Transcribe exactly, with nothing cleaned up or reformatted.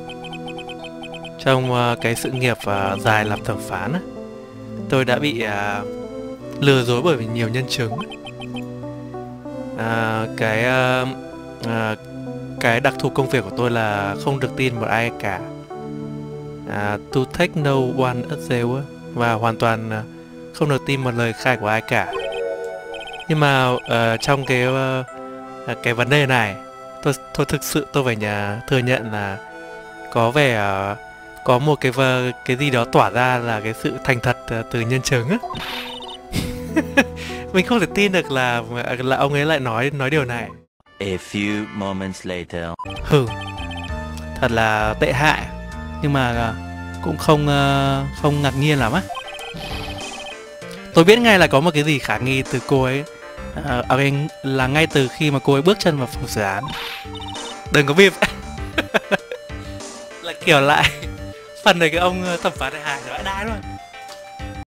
Trong ờ, cái sự nghiệp ờ, dài làm thẩm phán á, tôi đã bị ờ, lừa dối bởi vì nhiều nhân chứng. À, cái ờ, ờ, cái đặc thù công việc của tôi là không được tin một ai cả. À, to take no one as their á, và hoàn toàn ờ, không được tin một lời khai của ai cả. Nhưng mà ờ, trong cái ờ, cái vấn đề này, tôi tôi thực sự tôi phải nhà thừa nhận là có vẻ ờ, có một cái vờ, cái gì đó tỏa ra là cái sự thành thật ờ, từ nhân chứng á. Mình không thể tin được là là ông ấy lại nói nói điều này. A few moments later. Hừ, thật là tệ hại, nhưng mà ờ, cũng không ờ, không ngạc nhiên lắm á. Tôi biết ngay là có một cái gì khả nghi từ cô ấy. Ờ, à, anh là ngay từ khi mà cô ấy bước chân vào phòng xử án. Đừng có bịp. Là kiểu lại phần này cái ông ờ, thẩm phán này hài vãi đái luôn.